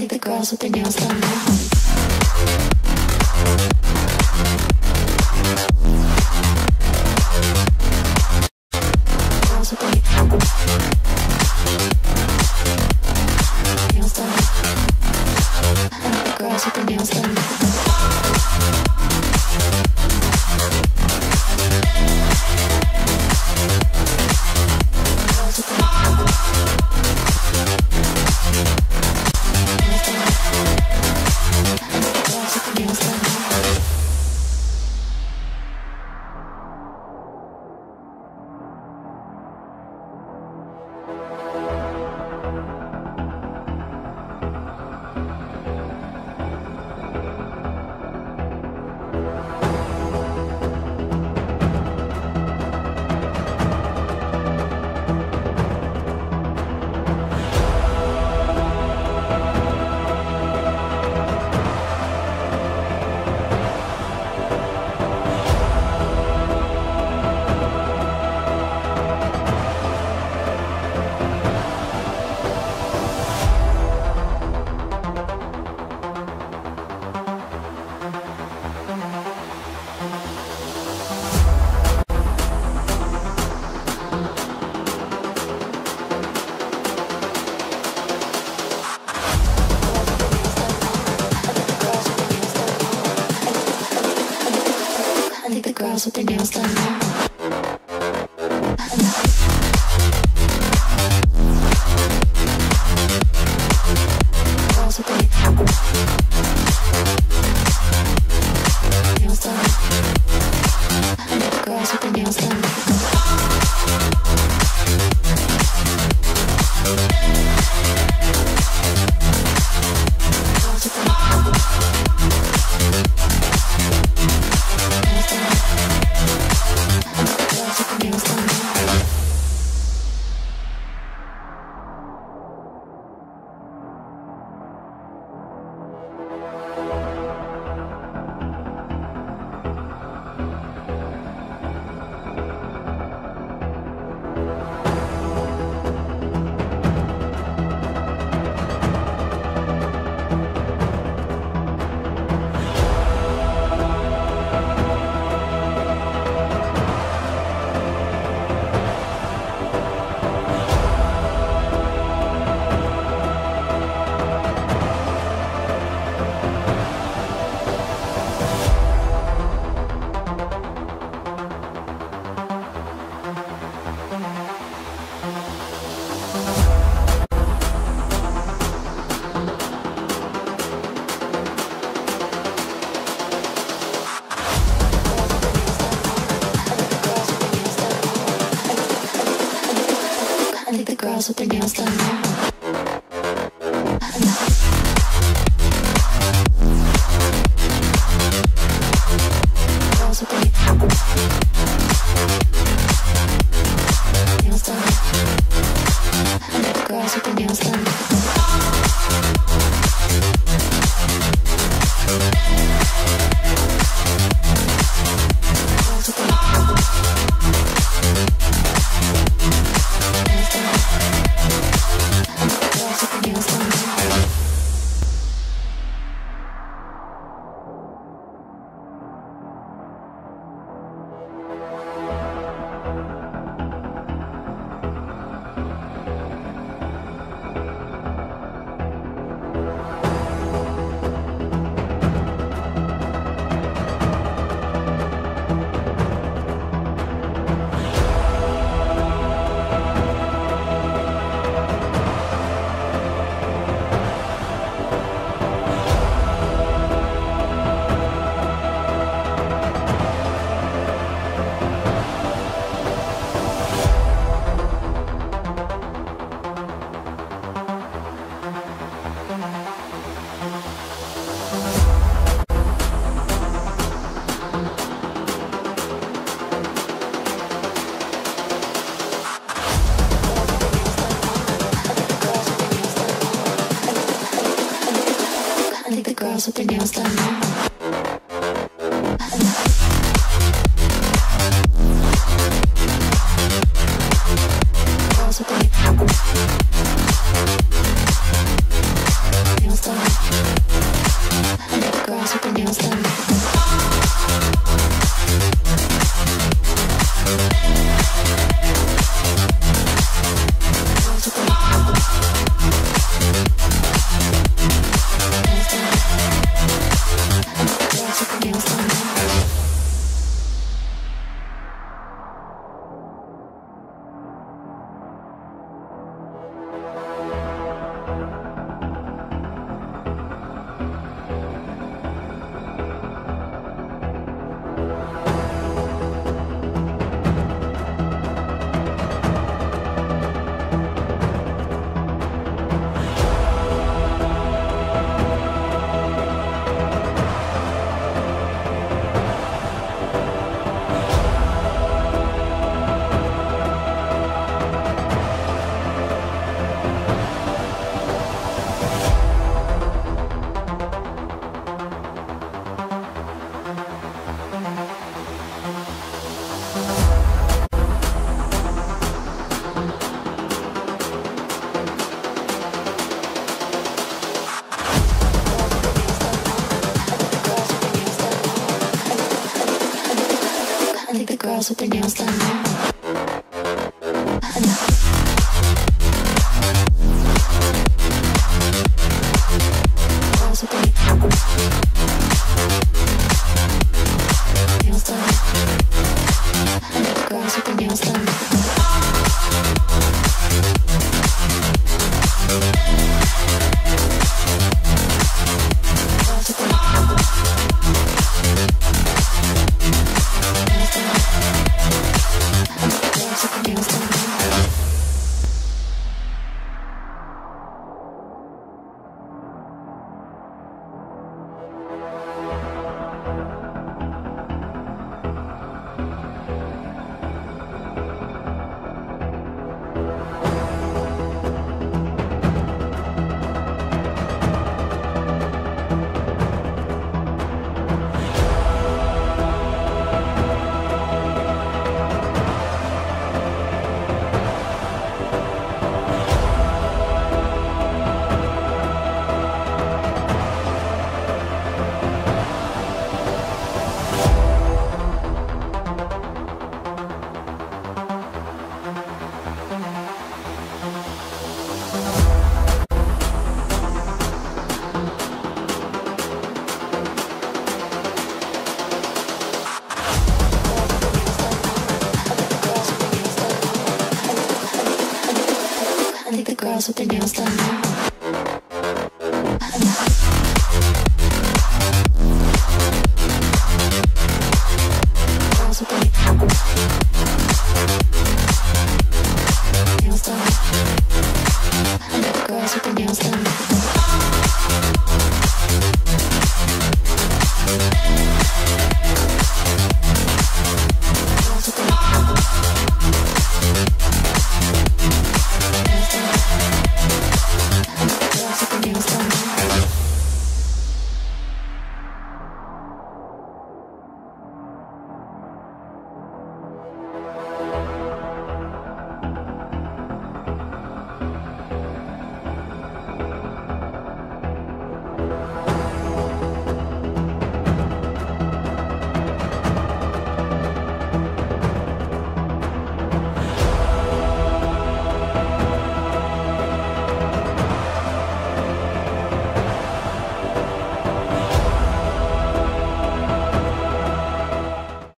think the girls with their nails done now. Girls with their nails done. I think the girls with their nails done. Girls with their nails done now. Girls with their nails done. I think the girls with their nails done. I think the girls with their nails done now. Girls with their nails done. I think the girls with their nails done. I think the girls with their nails done now. Girls with their nails done. I think the girls with their nails done. I think the girls with their nails done. Girls with their nails done. I think the girls with their nails done. I think the girls with their nails done.